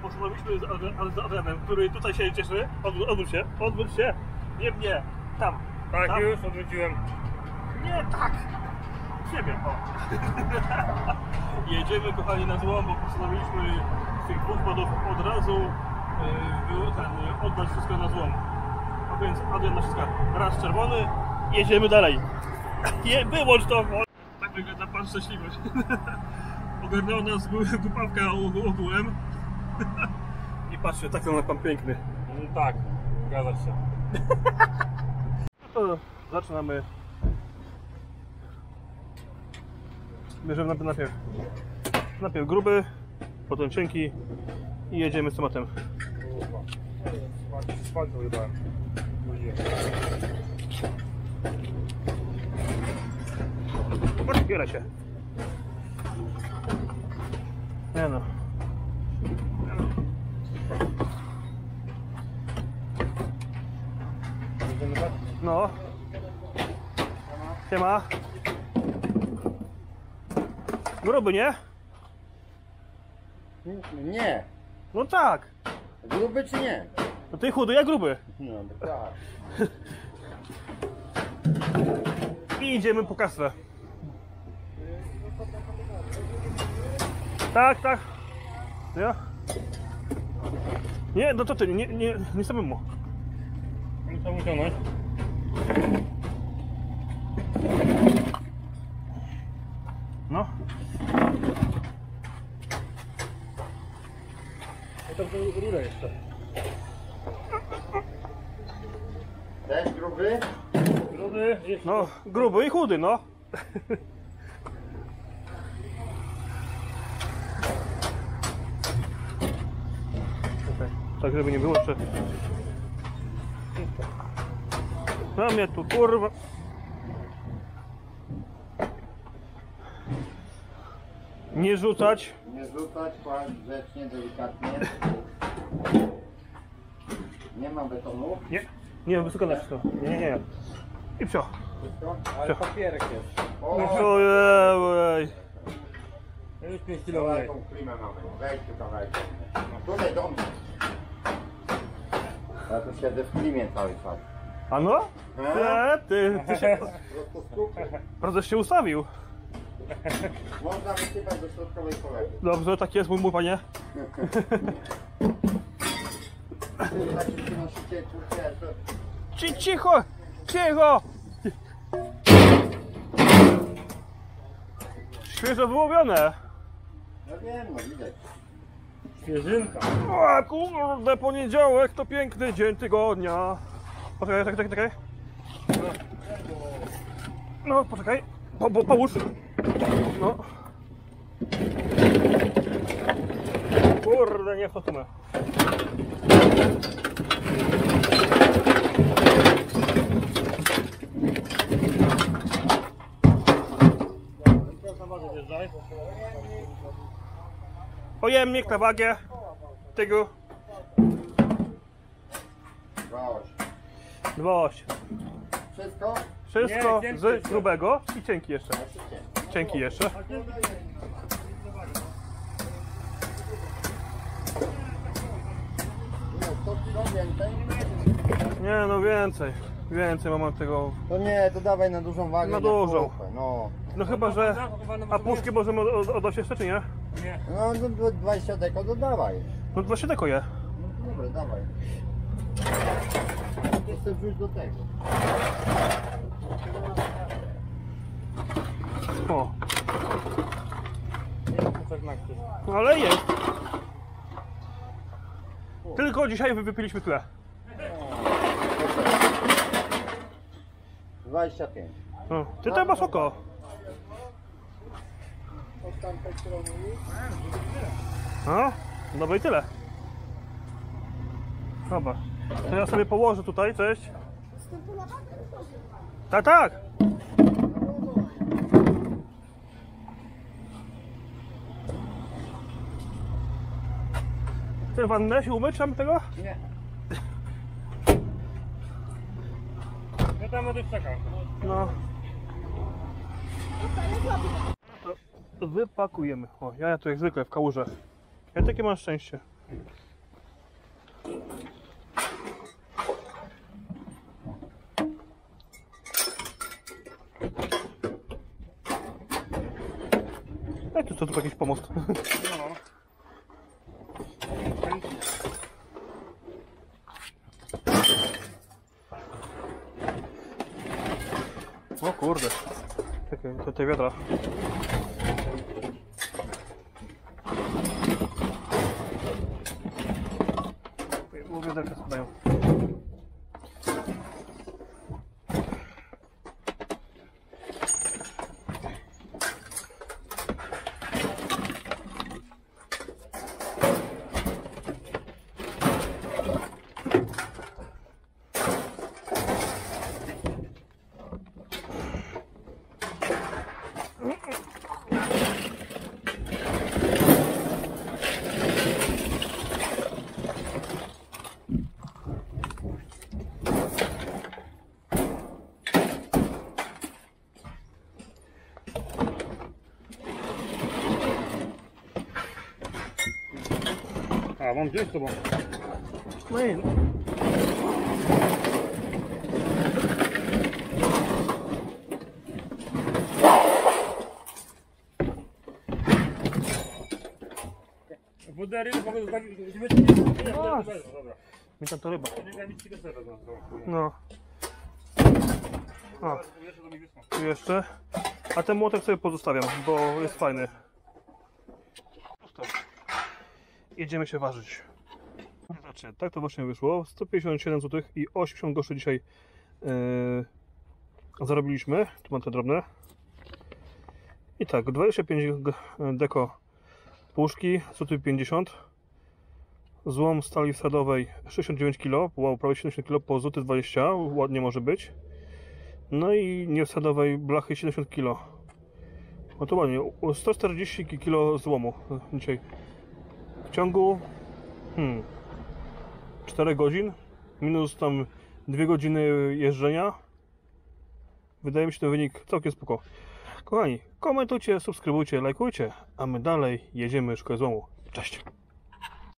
postanowiliśmy z Adrianem, który tutaj się cieszy. Odwróć się. Nie mnie, tam. Tak, tam. już odwróciłem. Nie, tak. Ciebie, o. Jedziemy, kochani, na złom, bo postanowiliśmy z tych dwóch podów od razu oddać wszystko na złom. A więc Adrian naciska raz czerwony, jedziemy dalej. Wyłącz to! Tak wygląda pan szczęśliwość. Ogarnęła nas głupawka ogółem. I patrzcie, tak wygląda pan piękny. No tak, zgadza się. No to zaczynamy. Bierzemy najpierw gruby, potem cienki i jedziemy z tematem. Spalką chyba. Otwiera się. Nie no. No. Siema. Gruby, nie? Nie. No tak. Gruby czy nie? No ty chudy, ja gruby. No tak. I idziemy po kasę. Tak, tak. Ja? Nie, no to ty, nie samemu. Muszę uciągnąć. No. To rurę jeszcze. Też gruby? Gruby jest. No, gruby i chudy, no. Okay. Tak, żeby nie było jeszcze. No mnie tu kurwa. Nie rzucać. Nie rzucać, kłaść grzecznie, delikatnie. Nie ma betonu. Nie, wysoko na wszystko. Nie. I psio. Wszystko? Ale papierek jest. Ojej. Już 5 No, kg. jaką klimę mamy? Weź tu kawałek. Tutaj do mnie. Ja tu siedzę w klimie cały czas. A no? Ty się... Prosto z kupy. Prezes się ustawił. Można wysypać do środkowej kolegi. Dobrze, tak jest mój panie. Takie przynosicie, kurczę, to... Cicho! Cicho! Świeżo wyłowione. No wiem, no widać. Świeżynka. O kurde, poniedziałek to piękny dzień tygodnia. Poczekaj. No, poczekaj. Połóż. No. Kurde, nie w to sumę. Pojemnik na wagę tego 2,8. 2,8. Wszystko? Wszystko Nie, cienki z jeszcze. grubego i cienki jeszcze. Cienki jeszcze. No, 100 kilo więcej? Nie no więcej mam tego. To nie, to dawaj na dużą wagę. Na dużą. kupę, no. No chyba, że. A puszki możemy oddać jeszcze czy nie? Nie. No, do 20 deko dodawaj. No 20 deko je. No dobra, dawaj. To chcę wrzuć do tego. O, Tak na krzyż. no ale jest. Tylko dzisiaj wypiliśmy tyle. 25. No, ty to masz oko. No, dobra i tyle. Dobra. To ja sobie położę tutaj, cześć. Tak, tak. Chcesz wannę się umyć tam tego? Nie. Ja tam będę czekał. No. To wypakujemy. O, ja tu jak zwykle w kałuże. Ja takie mam szczęście. Jak to tu jakiś pomost? No. O kurde. Takie, te wiadra. Bo wiaderka spadają. A, mam gdzieś z tobą. No i Wodery mogę zostawić. A. Dobra. mi tam to ryba. Nie wiem, czy to wezmę. No. A, Jeszcze to mi wysłał. tu jeszcze. A ten młotek sobie pozostawiam, bo jest fajny. Jedziemy się ważyć. Znaczy, tak to właśnie wyszło. 157 zł i 80 groszy dzisiaj zarobiliśmy. Tu mam te drobne. I tak, 25 deko puszki, 50 zł. Złom stali sadowej 69 kg, wow, prawie 70 kg po złoty 20, ładnie może być. No i niesadowej blachy 70 kg. No to ładnie, 140 kg złomu dzisiaj. W ciągu 4 godzin, minus tam 2 godziny jeżdżenia. Wydaje mi się ten wynik całkiem spoko. Kochani, komentujcie, subskrybujcie, lajkujcie, a my dalej jedziemy szukać złomu. Cześć!